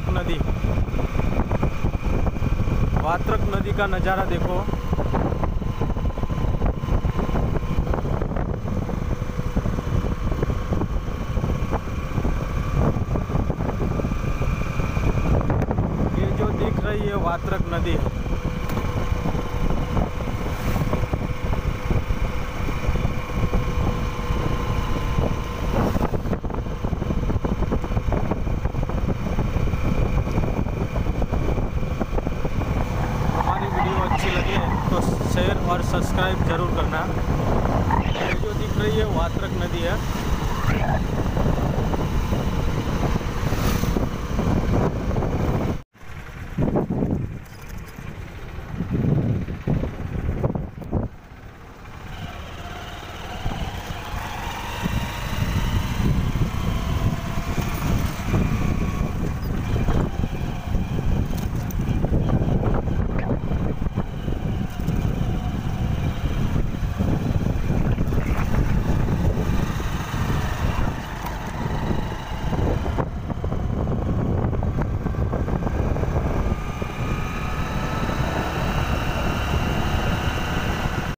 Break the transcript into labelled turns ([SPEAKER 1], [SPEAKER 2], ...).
[SPEAKER 1] वात्रक नदी। वात्रक नदी का नज़ारा देखो। ये जो दिख रही है वात्रक नदी है। अच्छी लगे तो शेयर और सब्सक्राइब ज़रूर करना। ये जो दिख रही है वात्रक नदी है।